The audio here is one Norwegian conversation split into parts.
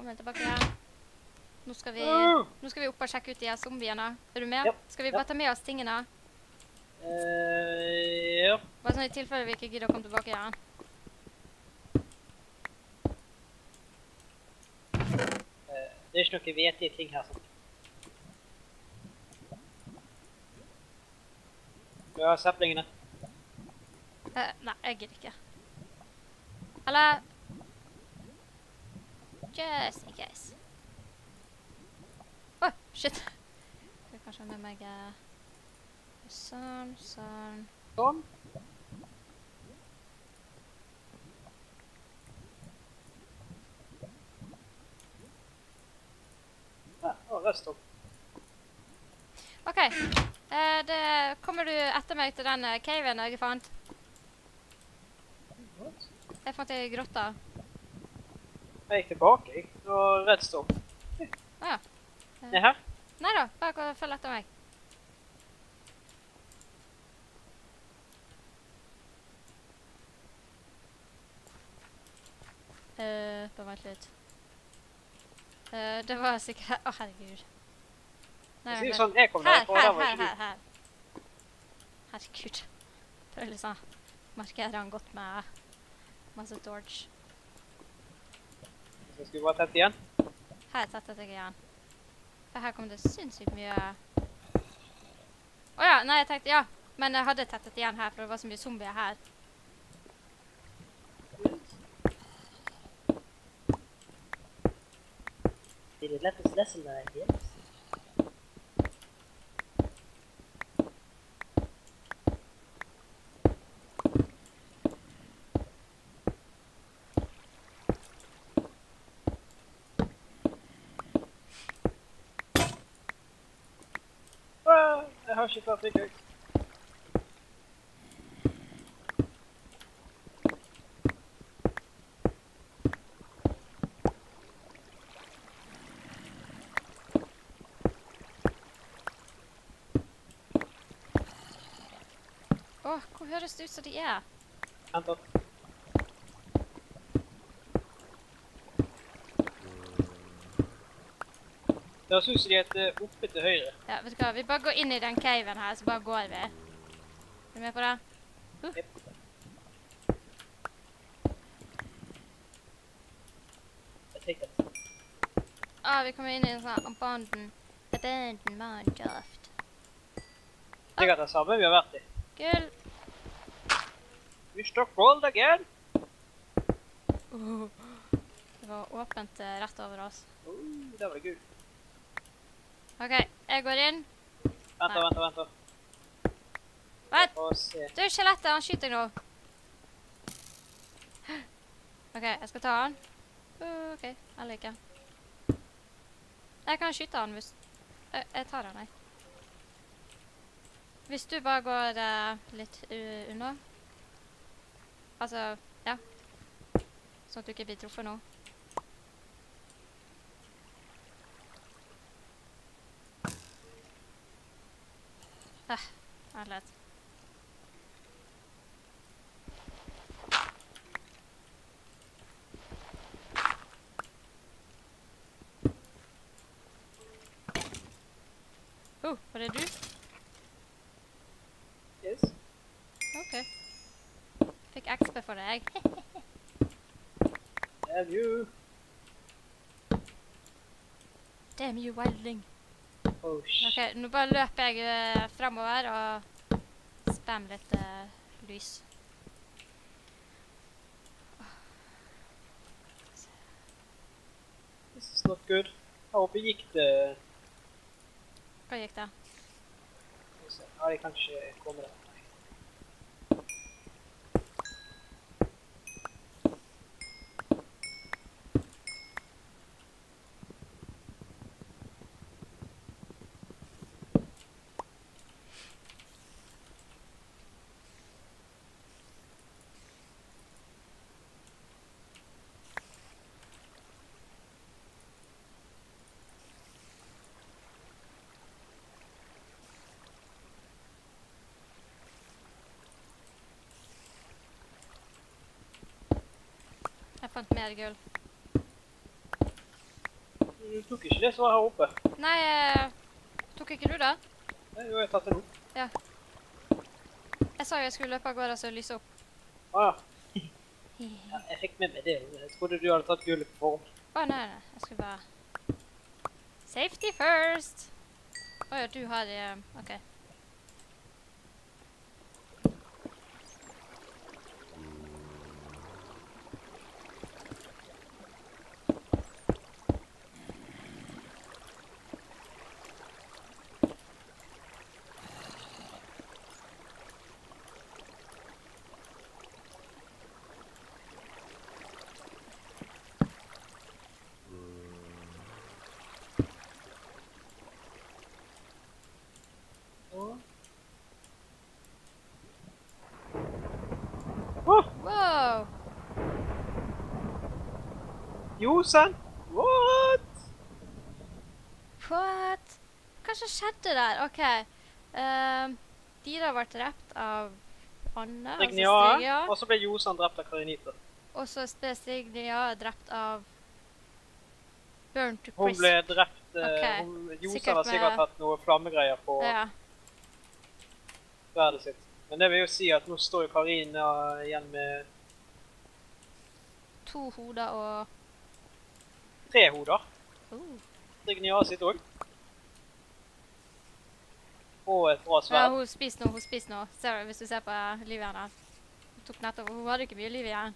Velkommen tilbake igjen. Nå skal vi opp og sjekke ut de her zombiene. Er du med? Ja. Skal vi bare ta med oss tingene? Ja. Bare sånn i tilfelle vi ikke gidder å komme tilbake igjen. Det er ikke noen vetige ting her. Sånn. Du har seplingene. Nei, jeg gidder ikke. Eller... Just in case. Åh, shit. Skal jeg kanskje ha med meg... Sånn. Sånn. Ja, rest opp. Ok. Kommer du etter meg til den caven jeg fant? Jeg fant i grotta. Jeg gikk tilbake, jeg. Og redstone. Ja. Er her? Neida, bare følg etter meg. Bare vent litt. Det var sikkert... Å, herregud. Det sier sånn, jeg kom der, og der var ikke du. Her. Herregud. Prøv litt sånn. Markerer han godt med masse torch. Så skal vi bare tette igjen? Her tettet jeg igjen. For her kom det sinnssykt mye... Åja, nei, jeg tenkte, ja. Men jeg hadde tettet igjen her, for det var så mye zombier her. Did it let us lesson yes? Jeg har ikke klart ikke. Åh, hvor høres det ut som de er? Vent da. Det høres ut som de er oppe til høyre. Ja, vet du hva, vi bare går inn i den caven her, så bare går vi. Er du med på det? Yep. Jeg tenker det. Vi kommer inn i en sånn abandoned mineshaft. Sikkert det samme vi har vært i. Gull. We struck gold again. Det var åpent rett over oss. Det var gul. Ok, jeg går inn. Vent da. Vent! Og se. Du, skjelettet, han skyter nå. Ok, jeg skal ta han. Ok, eller ikke. Jeg kan skyte han hvis... Jeg tar han, jeg. Hvis du bare går litt unna. Altså, ja. Sånn at du ikke blir truffet nå. Vent litt. Var det du? Yes. Ok. Fikk XP for deg. Damn you. Damn you, wildling. Oh shit. Ok, nå bare løper jeg fremover og spam litt lys. This is not good. Her oppe gikk det... Hva gikk det? Ja, jeg kan ikke komme der. Jeg fant mer gull. Du tok ikke det som var her oppe. Nei, tok ikke du det? Nei, jo, jeg har tatt det nå. Ja. Jeg sa jo jeg skulle løpe av gårde og lyse opp. Ja. Ja, jeg fikk med meg det. Jeg trodde du hadde tatt gullet på form. Nei. Jeg skulle bare... Safety first! Ja, du har... ok. Wow! Josen! What? What? Hva som skjedde der? Ok. Dira ble drept av Anne, Strignia, og så ble Josen drept av Karinita. Og så ble Strignia drept av Burn to Crisp. Hun ble drept, Okay. Josen har sikkert hatt noe flammegreier på sverdet sitt. Men det vil jo si at nå står jo Karina igjen med 2 hoder og 3 hoder. Strignia sitt også. Og et bra sverd. Ja, hun spiser nå. Ser du, hvis du ser på livet hennes. Hun tok nettopp, hun hadde ikke mye liv igjen.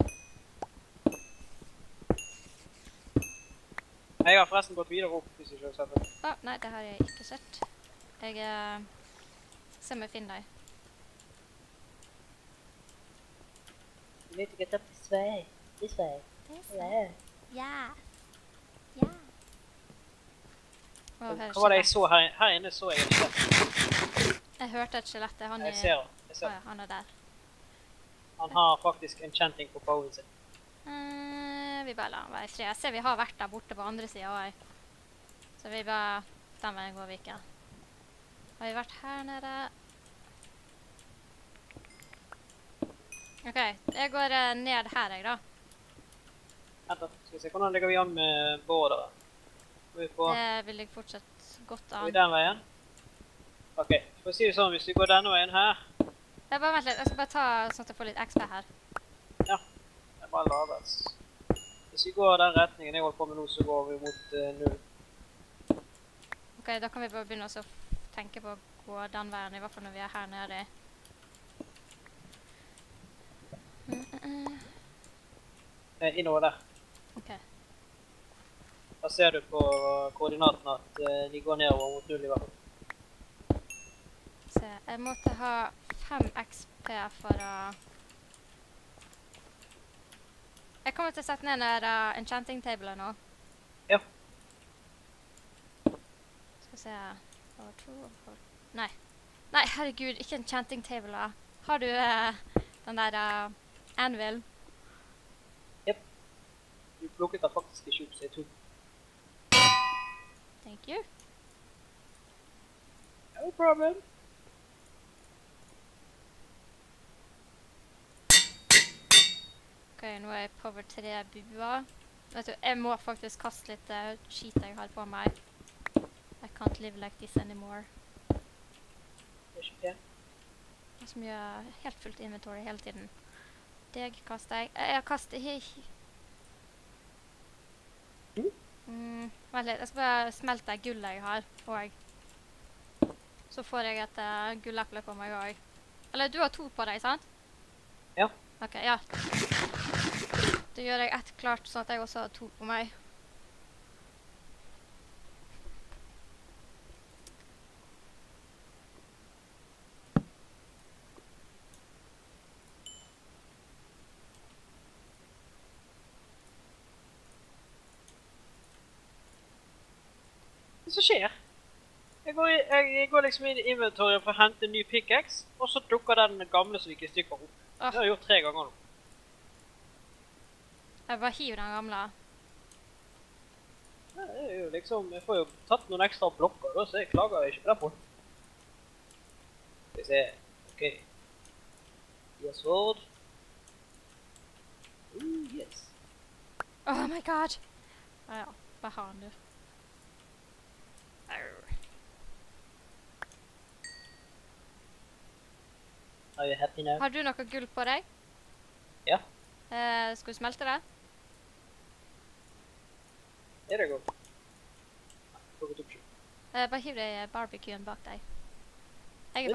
Jeg har forresten gått videre opp, hvis du ikke har sett det. Nei, det har jeg ikke sett. Jeg ser om jeg finner deg. You need to get up this way. This way. Yeah. Hva var det jeg så her? Her inne så jeg et skjelett. Jeg hørte et skjelett. Jeg ser det. Han er der. Han har faktisk enchanting på bowen sin. Vi bare la han være i fred. Jeg ser vi har vært der borte på andre siden også. Så vi bare... Den veien går vi ikke. Har vi vært her nede? Ok, jeg går ned her, jeg da. Vent da, skal vi se hvordan ligger vi an med bådere. Det vil jeg fortsatt godt an. Går vi den veien? Ok, for å si det sånn, hvis vi går denne veien her... Bare vent litt, jeg skal bare ta sånn at jeg får litt XP her. Ja, det er bare lavet. Hvis vi går den retningen jeg holder på med nå, så går vi mot 0. Ok, da kan vi bare begynne å tenke på å gå den veien, i hvert fall når vi er her nede. Innover der. Ok. Da ser du på koordinatene at de går nedover mot 0 i hvert fall. Se, jeg måtte ha 5 XP for å... Jeg kommer til å sette ned den enchanting table nå. Ja. Skal vi se... Nei. Nei, herregud, ikke enchanting table da. Har du den der anvil? Jep. Du plukket den faktisk ikke opp, så jeg tok. Thank you. No problem. Ok, nå er jeg power 3 bua. Vet du, jeg må faktisk kaste litt skit jeg har på meg. I can't live like this anymore. Det er ikke det. Det er så mye helt fullt inventory hele tiden. Deg kaster jeg. Jeg kaster... Vent litt, jeg skal bare smelte gullet jeg har, og så får jeg et gulleple på meg også. Eller du har 2 på deg, sant? Ja. Ok, ja. Da gjør jeg ett klart, sånn at jeg også har 2 på meg. Hva som skjer? Jeg går liksom inn i inventory for å hente en ny pickaxe, og så dukker den gamle som gikk i stykker opp. Det har jeg gjort 3 ganger nå. Jeg bare hiver den gamle. Det er jo liksom, jeg får jo tatt noen ekstra blokker da, så jeg klager ikke på det på. Skal vi se, ok. Yes, sword. Yes. Oh my god! Ja, bare ha den du. Are you happy now? Har du noe gull på deg? Ja. Skal du smelte det? Er det godt? Plukket opp selv. Bare hiv deg barbecuen bak deg. Jeg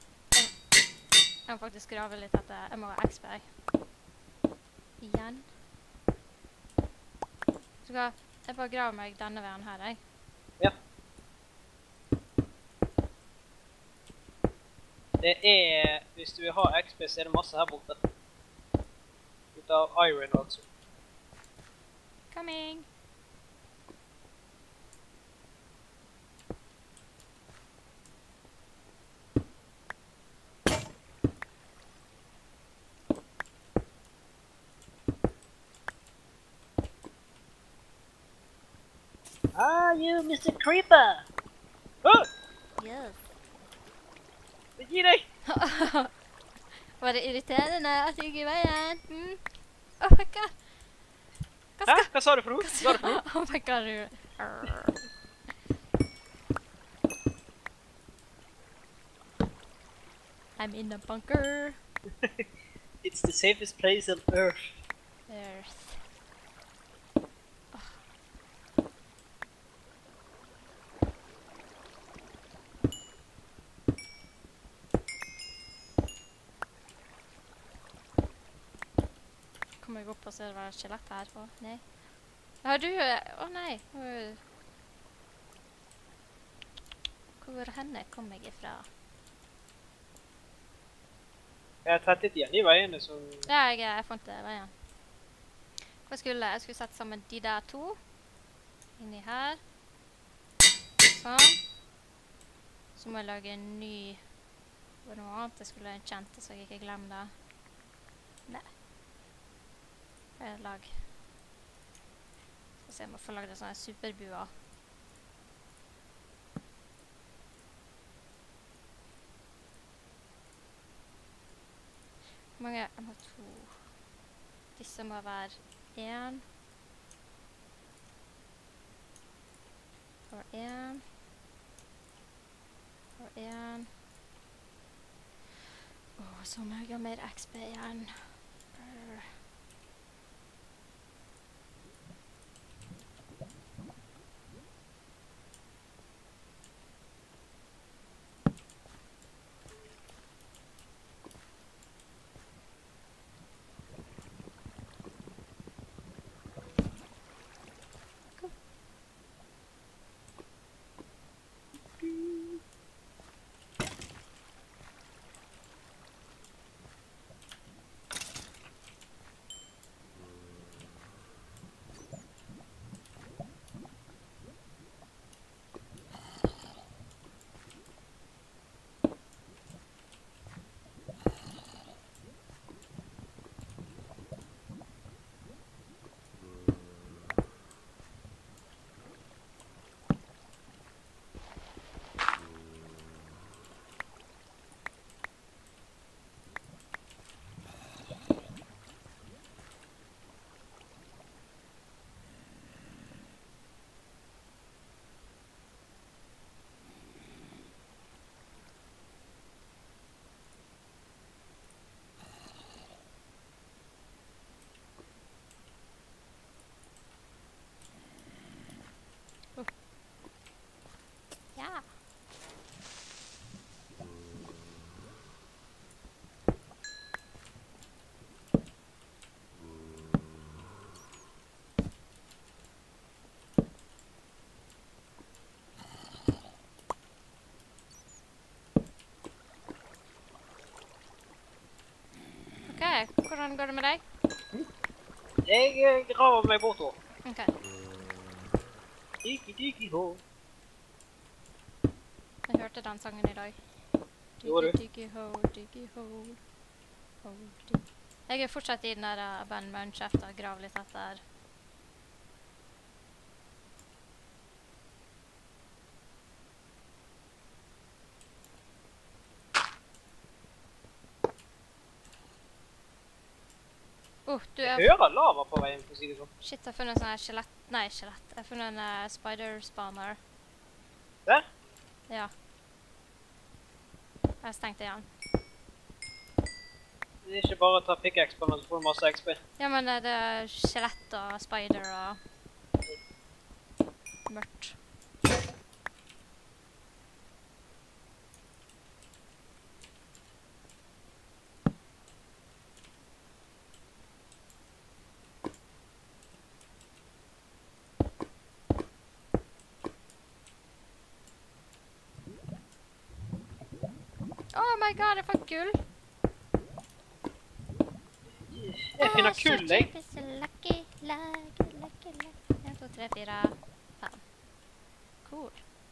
må faktisk grave litt etter. Jeg må ha XP. Igjen. Jeg bare graver meg denne veien her, jeg. Ja. Det er, hvis du vil ha XP, så er det masse her borte. Ut av iron, altså. Coming! Ah, you Mr. Creeper! Oh! Yes. Gi deg! Var det irriterende at jeg gikk i veien? Oh my god! Hæ? Hva sa du for noe? Hva sa du for noe? Oh my god, du... I'm in a bunker. It's the safest place on Earth. Earth. Kommer jeg opp og ser det var et skjelett her på? Nei. Har du... nei. Hvor henne kom jeg ifra? Jeg har tettet igjen i veiene som... Ja, jeg fant det veien. Hva skulle jeg? Jeg skulle sette sammen de der to. Inni her. Sånn. Så må jeg lage en ny... Det var noe annet jeg skulle kjente, så jeg ikke glemmer det. Nei. Lag. Skal se om jeg får lagd en sånn superbua. Hvor mange? Jeg må ha 2. Disse må være 1. Og 1. Og 1. Så må jeg ha mer XP igjen. Ja. Ok, hvordan går det med deg? Jeg graver meg bortover. Ok. Diggy-diggy-ho. Jeg hørte den sangen i dag. Gjorde du? Diggy-ho, diggy-ho. Jeg er fortsatt i den der Ben Muncheft og graver litt etter. Du er... Jeg hører lava på veien, for å si det sånn. Shit, jeg har funnet en sånn her skjelett... Nei, skjelett. Jeg har funnet en spider spawner. Der? Ja. Jeg har stengt det igjen. Det er ikke bare å ta pickaxe på, men så får du masse XP. Ja, men det er skjelett og spider og mørkt. Oh my god, jeg får gull! Jeg finner kull, jeg. Lucky, lucky, lucky, lucky. 1, 2, 3, 4, 5. Cool.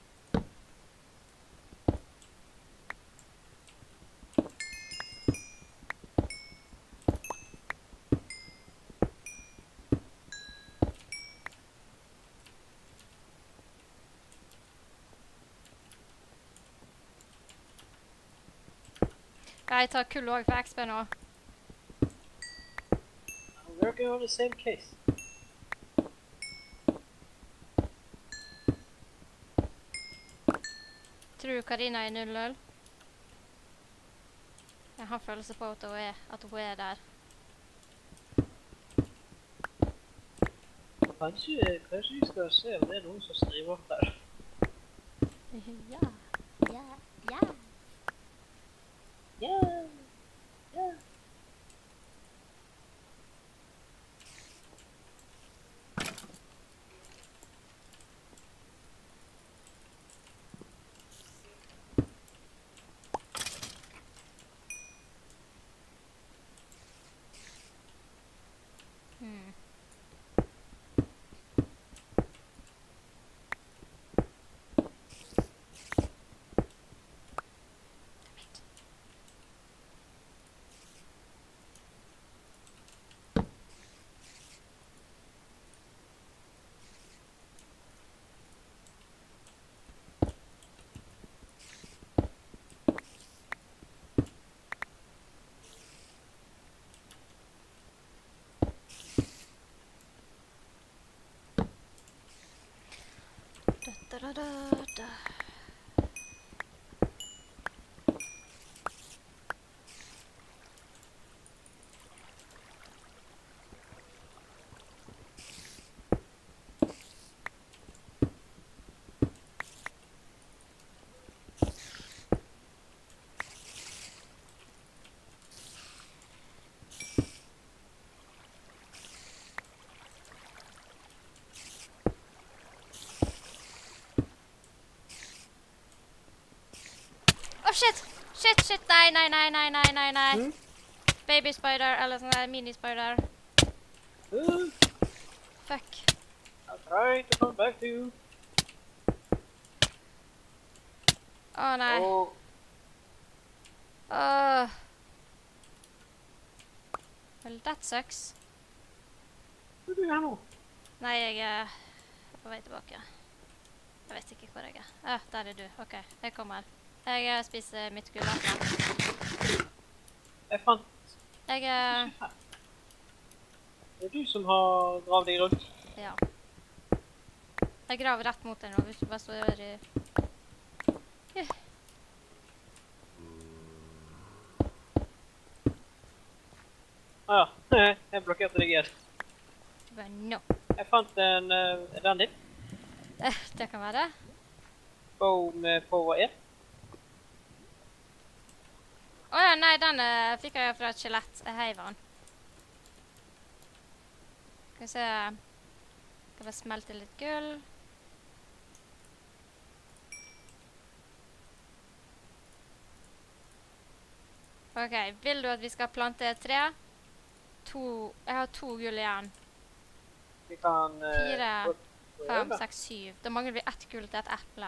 Jeg tar kull også for XP nå. I'm working on the same case. Tror du Karina er 0-0? Jeg har følelse på at hun er der. Kanskje vi skal se om det er noen som skriver der. Ja, ja, ja. Ja, ja. Da, da, da, da. Shit! Shit, shit! Nei, nei, nei, nei, nei, nei, nei. Baby spider, eller sånn der mini spider. Fuck. I'll try to come back to you. Å nei. Oh. Well, that sucks. Hva er du her nå? Nei, jeg er på vei tilbake. Jeg vet ikke hvor jeg er. Der er du. Ok, jeg kommer. Jeg spiser mitt gulleple. Jeg fant... Jeg Det er du som har gravd deg rundt. Ja. Jeg graver rett mot deg nå, hvis du bare står i... Ja, jeg blokkerte deg igjen. Bare no. Jeg fant en... Er den din? Det kan være. Bow med power 1. Åja, nei, den fikk jeg fra et skjelett. Jeg heiv den. Skal vi se... Skal vi smelte litt gull. Ok, vil du at vi skal plante et tre? Jeg har 2 gull igjen. Vi kan... 4, 5, 6, 7. Da mangler vi 1 gull til et eple.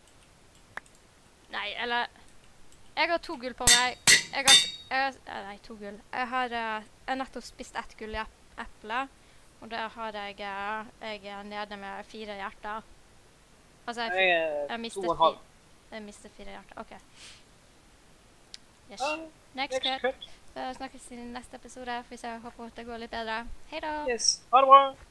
Nei, eller... Jeg har 2 gull på meg. Nei, 2 gull. Jeg har nettopp spist 1 gull i eple. Og der har jeg er nede med 4 hjerter. Altså, jeg mistet 4 hjerter. Ok. Yes. Next cut. Så snakkes i neste episode, hvis jeg håper det går litt bedre. Hei da! Yes, ha det bra!